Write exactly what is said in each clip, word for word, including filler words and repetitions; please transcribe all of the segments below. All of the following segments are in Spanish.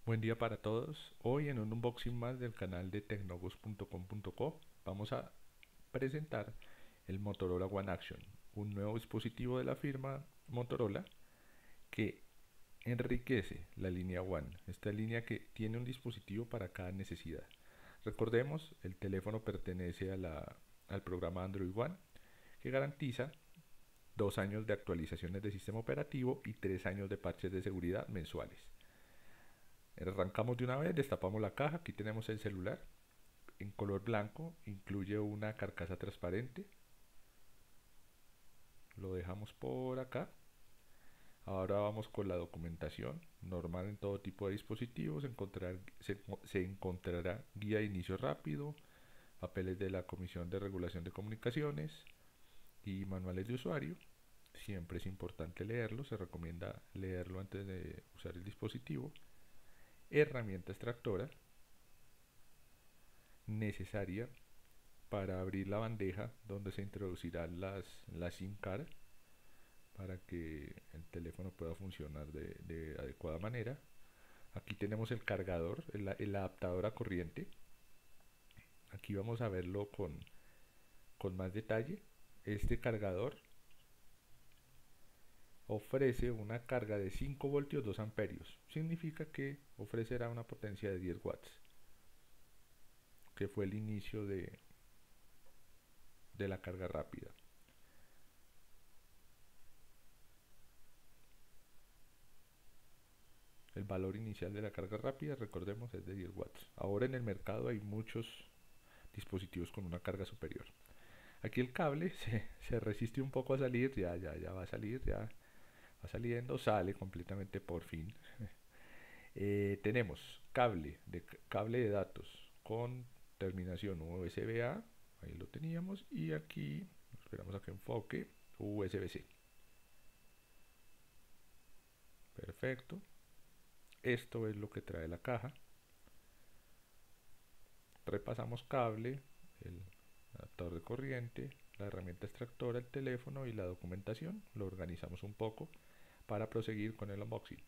Buen día para todos. Hoy en un unboxing más del canal de tecnogos punto com punto co vamos a presentar el Motorola One Action, un nuevo dispositivo de la firma Motorola que enriquece la línea One, esta línea que tiene un dispositivo para cada necesidad. Recordemos, el teléfono pertenece a la, al programa Android One, que garantiza dos años de actualizaciones de sistema operativo y tres años de parches de seguridad mensuales. Arrancamos de una vez, destapamos la caja. Aquí tenemos el celular en color blanco, incluye una carcasa transparente. Lo dejamos por acá. Ahora vamos con la documentación normal en todo tipo de dispositivos. Encontrar, se, se encontrará guía de inicio rápido, papeles de la Comisión de Regulación de Comunicaciones y manuales de usuario. Siempre es importante leerlo, se recomienda leerlo antes de usar el dispositivo. Herramienta extractora necesaria para abrir la bandeja donde se introducirán las, las SIM card para que el teléfono pueda funcionar de, de adecuada manera. Aquí tenemos el cargador, el, el adaptador a corriente. Aquí vamos a verlo con, con más detalle. Este cargador ofrece una carga de cinco voltios dos amperios. Significa que ofrecerá una potencia de diez watts, que fue el inicio de, de la carga rápida. El valor inicial de la carga rápida, recordemos, es de diez watts. Ahora en el mercado hay muchos dispositivos con una carga superior. Aquí el cable se, se resiste un poco a salir, ya, ya, ya va a salir, ya va saliendo, sale completamente por fin. eh, tenemos cable de, cable de datos con terminación U S B A, ahí lo teníamos, y aquí, esperamos a que enfoque, U S B C. Perfecto. Esto es lo que trae la caja. Repasamos cable, el adaptador de corriente, la herramienta extractora, el teléfono y la documentación. Lo organizamos un poco para proseguir con el unboxing.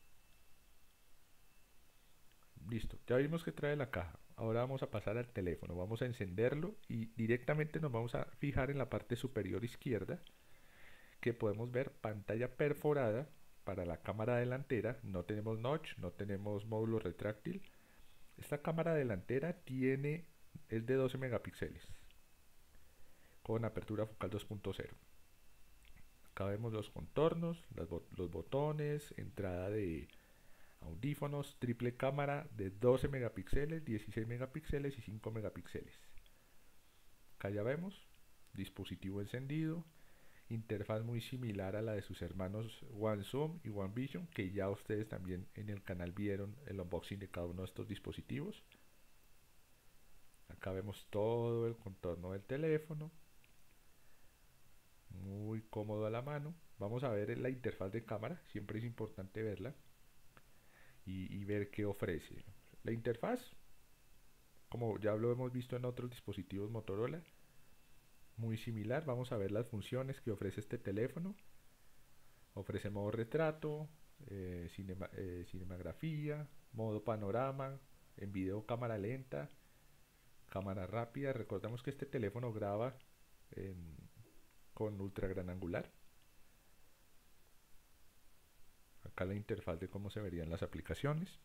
Listo, ya vimos que trae la caja. Ahora vamos a pasar al teléfono, vamos a encenderlo y directamente nos vamos a fijar en la parte superior izquierda, que podemos ver pantalla perforada para la cámara delantera. No tenemos notch, no tenemos módulo retráctil. Esta cámara delantera tiene, es de doce megapíxeles con apertura focal dos punto cero. Acá vemos los contornos, las, los botones, entrada de audífonos, triple cámara de doce megapíxeles, dieciséis megapíxeles y cinco megapíxeles. Acá ya vemos dispositivo encendido, interfaz muy similar a la de sus hermanos OneZoom y OneVision, que ya ustedes también en el canal vieron el unboxing de cada uno de estos dispositivos. Acá vemos todo el contorno del teléfono, muy cómodo a la mano. Vamos a ver la interfaz de cámara, siempre es importante verla y, y ver qué ofrece. La interfaz, como ya lo hemos visto en otros dispositivos Motorola, muy similar. Vamos a ver las funciones que ofrece este teléfono. Ofrece modo retrato, eh, cinema, eh, cinematografía, modo panorama, en video cámara lenta, cámara rápida. Recordamos que este teléfono graba en, con ultra gran angular. Acá la interfaz de cómo se verían las aplicaciones.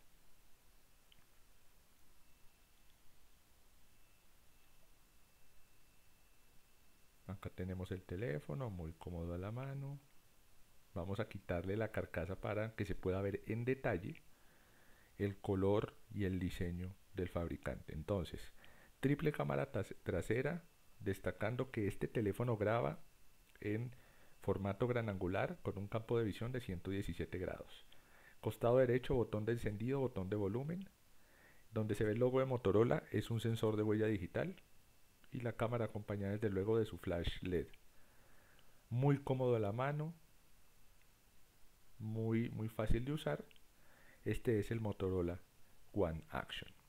Acá tenemos el teléfono, muy cómodo a la mano. Vamos a quitarle la carcasa para que se pueda ver en detalle el color y el diseño del fabricante. Entonces, triple cámara trasera, destacando que este teléfono graba en formato gran angular con un campo de visión de ciento diecisiete grados. Costado derecho, botón de encendido, botón de volumen. Donde se ve el logo de Motorola es un sensor de huella digital y la cámara acompañada desde luego de su flash L E D. Muy cómodo a la mano, muy, muy fácil de usar. Este es el Motorola One Action.